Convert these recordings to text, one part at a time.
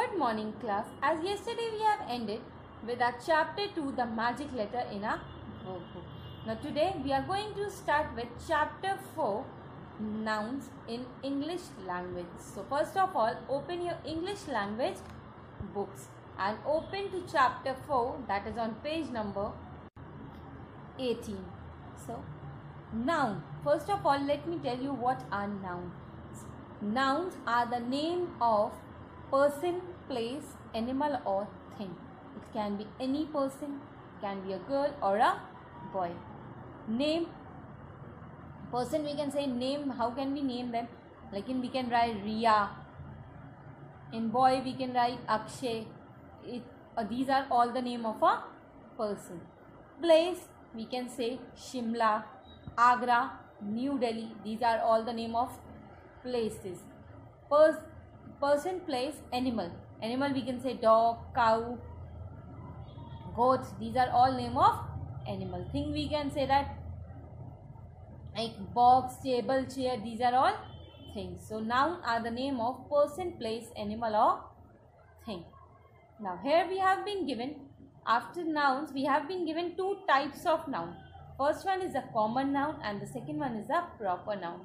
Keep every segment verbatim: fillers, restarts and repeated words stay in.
Good morning class. As yesterday we have ended with our chapter two, the magic letter in our workbook. Now today we are going to start with chapter four, nouns in English language. So first of all, open your English language books and open to chapter four, that is on page number eighteen. So noun. First of all, let me tell you what are nouns. Nouns are the name of person, place, animal or thing. It can be any person, can be a girl or a boy. Name. Person we can say name. How can we name them? Like in we can write Riya. In boy we can write Akshay. It, uh, these are all the name of a person. Place we can say Shimla, Agra, New Delhi. These are all the name of places. Pers person, place, animal. Animal we can say dog, cow, goat. These are all name of animal. Thing we can say that like box, table, chair. These are all things. So noun are the name of person, place, animal or thing. Now here we have been given, after nouns we have been given two types of noun. First one is a common noun and the second one is a proper noun.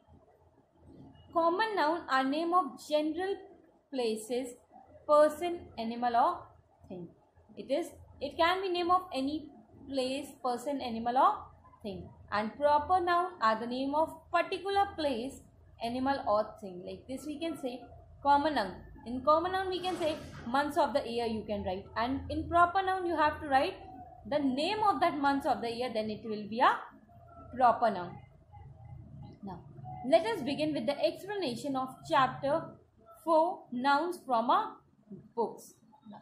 Common noun are name of general places, person, animal or thing. It is it can be name of any place, person, animal or thing. And proper noun are the name of particular place, animal or thing. Like this we can say common noun. In common noun we can say months of the year you can write, and in proper noun you have to write the name of that months of the year, then it will be a proper noun. Now let us begin with the explanation of chapter four, nouns from our books.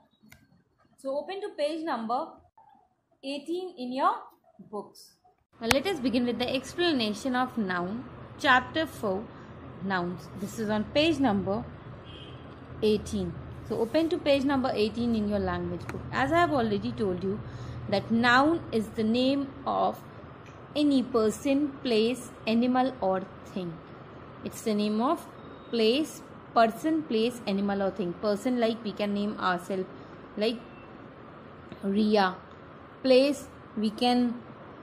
So open to page number eighteen in your books. Now let us begin with the explanation of noun, chapter four, nouns. This is on page number eighteen. So open to page number eighteen in your language book. As I have already told you that noun is the name of any person, place, animal or thing. It's the name of place, person, place, animal or thing. Person like we can name ourselves like Riya. Place we can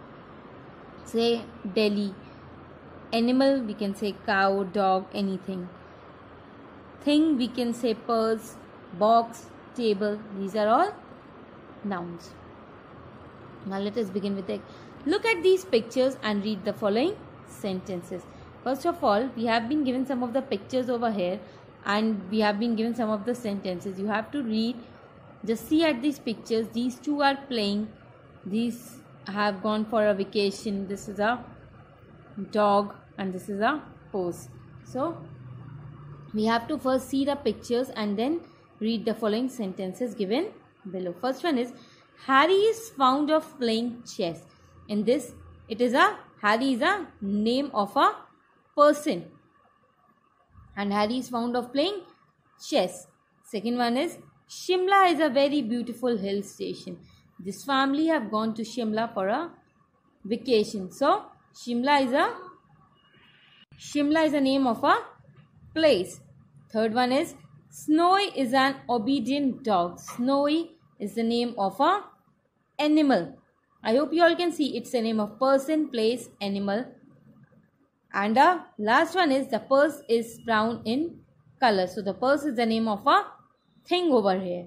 say Delhi. Animal we can say cow, dog, anything. Thing we can say purse, box, table. These are all nouns. Now let us begin with it. Look at these pictures and read the following sentences. First of all, we have been given some of the pictures over here and we have been given some of the sentences. You have to read. Just see at these pictures. These two are playing. These have gone for a vacation. This is a dog and this is a horse. So we have to first see the pictures and then read the following sentences given below. First one is Harry is fond of playing chess. In this, it is a Harry is a name of a person and Harry is fond of playing chess. Second one is Shimla is a very beautiful hill station. This family have gone to Shimla for a vacation. So Shimla is a Shimla is a name of a place. Third one is Snowy is an obedient dog. Snowy is the name of a animal. I hope you all can see it's a name of person, place, animal. And the last one is the purse is brown in color. So the purse is the name of a thing over here.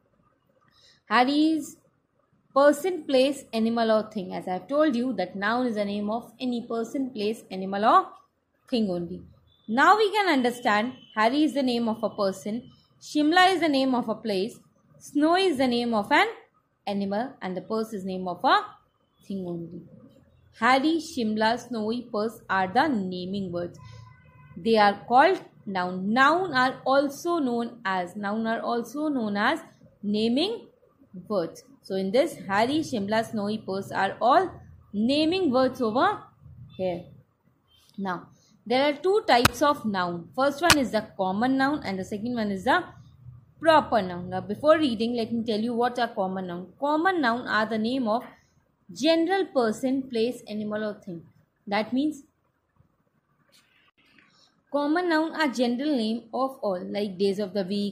Harry's person, place, animal or thing. As I have told you that noun is the name of any person, place, animal or thing only. Now we can understand Harry is the name of a person, Shimla is the name of a place, Snow is the name of an animal and the purse is name of a thing only. Harry, Shimla, Snowy, purse are the naming words. They are called noun. Noun are also known as noun are also known as naming words. So in this, Harry, Shimla, Snowy, purse are all naming words over here. Now there are two types of noun. First one is the common noun and the second one is the proper noun. Now before reading, let me tell you what are common noun. Common noun are the name of general person, place, animal or thing. That means common noun are general name of all, like days of the week,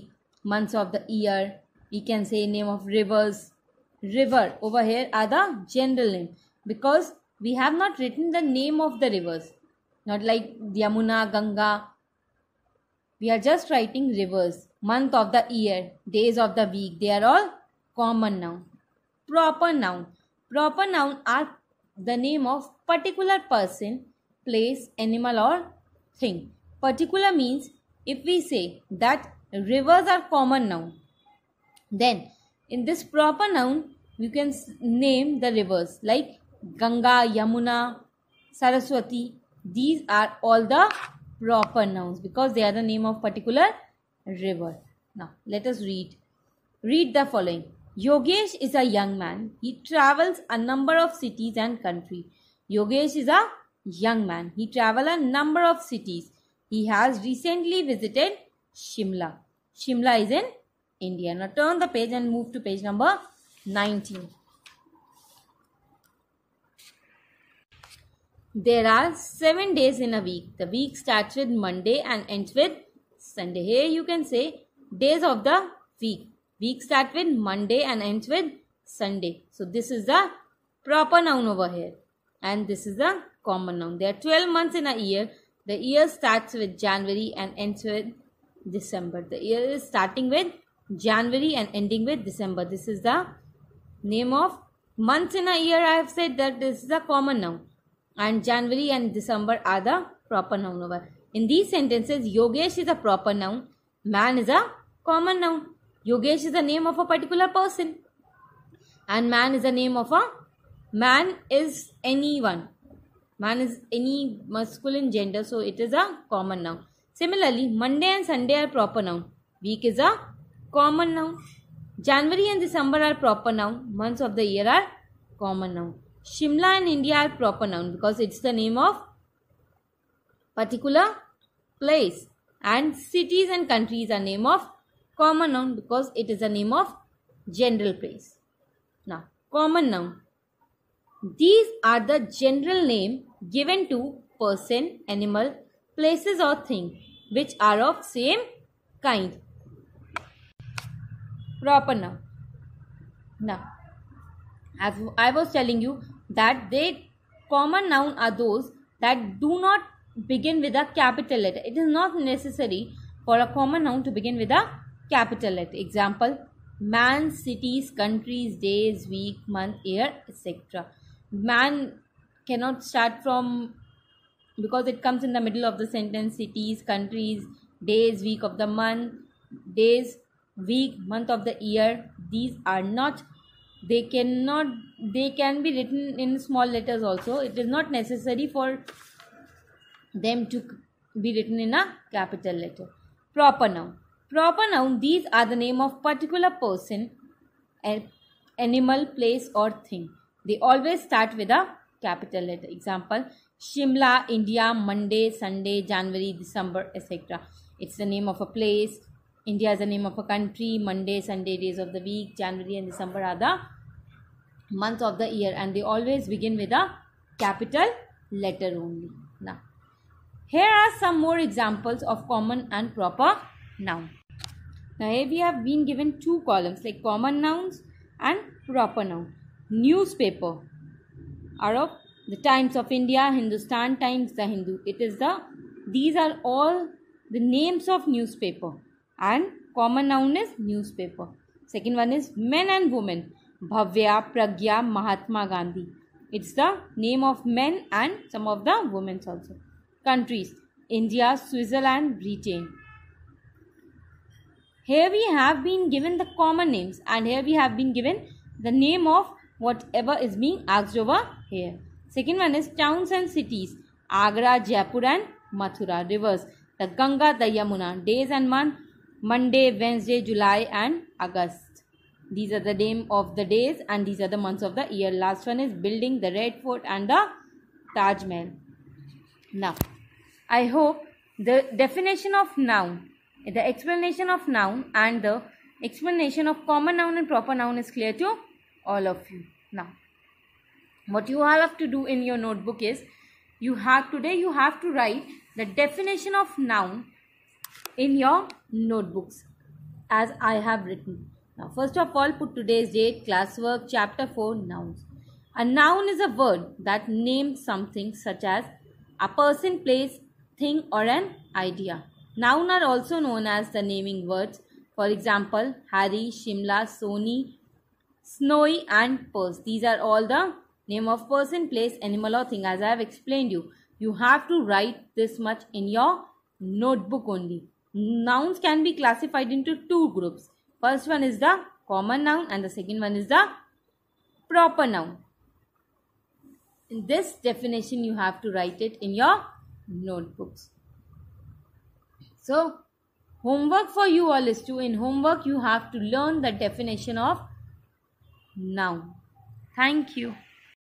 months of the year. We can say name of rivers. River over here are the general name because we have not written the name of the rivers, not like Yamuna, Ganga. We are just writing rivers, month of the year, days of the week. They are all common noun. Proper noun. Proper noun are the name of particular person, place, animal or thing. Particular means if we say that rivers are common noun, then in this proper noun you can name the rivers like Ganga, Yamuna, Saraswati. These are all the proper nouns because they are the name of particular river. Now let us read. Read the following. Yogesh is a young man. He travels a number of cities and countries. Yogesh is a young man. He travels a number of cities. He has recently visited Shimla. Shimla is in India. Now turn the page and move to page number nineteen. There are seven days in a week. The week starts with Monday and ends with Sunday. Here you can say days of the week. Week starts with Monday and ends with Sunday. So this is the proper noun over here. And this is the common noun. There are twelve months in a year. The year starts with January and ends with December. The year is starting with January and ending with December. This is the name of months in a year. I have said that this is a common noun. And January and December are the proper noun over. In these sentences, Yogesh is a proper noun. Man is a common noun. Yogesh is the name of a particular person. And man is the name of a man is anyone. Man is any masculine gender, so it is a common noun. Similarly, Monday and Sunday are proper noun. Week is a common noun. January and December are proper noun. Months of the year are common noun. Shimla and India are proper noun because it's the name of particular place. And cities and countries are name of common noun because it is a name of general place. Now, common noun. These are the general name given to person, animal, places or thing which are of same kind. Proper noun. Now, as I was telling you that they common noun are those that do not begin with a capital letter. It is not necessary for a common noun to begin with a capital letter. Example, man, cities, countries, days, week, month, year, et cetera. Man cannot start from, because it comes in the middle of the sentence, cities, countries, days, week of the month, days, week, month of the year. These are not, they cannot, they can be written in small letters also. It is not necessary for them to be written in a capital letter. Proper noun. Proper noun, these are the name of particular person, animal, place or thing. They always start with a capital letter. Example, Shimla, India, Monday, Sunday, January, December, et cetera. It's the name of a place. India is the name of a country. Monday, Sunday, days of the week. January and December are the months of the year, and they always begin with a capital letter only. Now, here are some more examples of common and proper noun. Now, here we have been given two columns like common nouns and proper noun. Newspaper are of the Times of India, Hindustan Times, The Hindu. It is the, these are all the names of newspaper, and common noun is newspaper. Second one is men and women. Bhavya, Pragya, Mahatma Gandhi. It's the name of men and some of the women also. Countries, India, Switzerland, Britain. Here we have been given the common names, and here we have been given the name of whatever is being asked over here. Second one is towns and cities. Agra, Jaipur and Mathura. Rivers, the Ganga, the Yamuna. Days and month, Monday, Wednesday, July and August. These are the name of the days and these are the months of the year. Last one is building, the Red Fort and the Taj Mahal. Now, I hope the definition of noun, the explanation of noun and the explanation of common noun and proper noun is clear to all of you. Now, what you all have to do in your notebook is, you have today you have to write the definition of noun in your notebooks. as I have written. Now, first of all, put today's date, classwork, chapter four, nouns. A noun is a word that names something such as a person, place, thing, or an idea. Nouns are also known as the naming words. For example, Harry, Shimla, Sony, Snowy, and purse. These are all the name of person, place, animal, or thing. As I have explained you, you have to write this much in your notebook only. Nouns can be classified into two groups. First one is the common noun and the second one is the proper noun. In this definition, you have to write it in your notebooks. So, homework for you all is to, in homework, you have to learn the definition of noun. Thank you.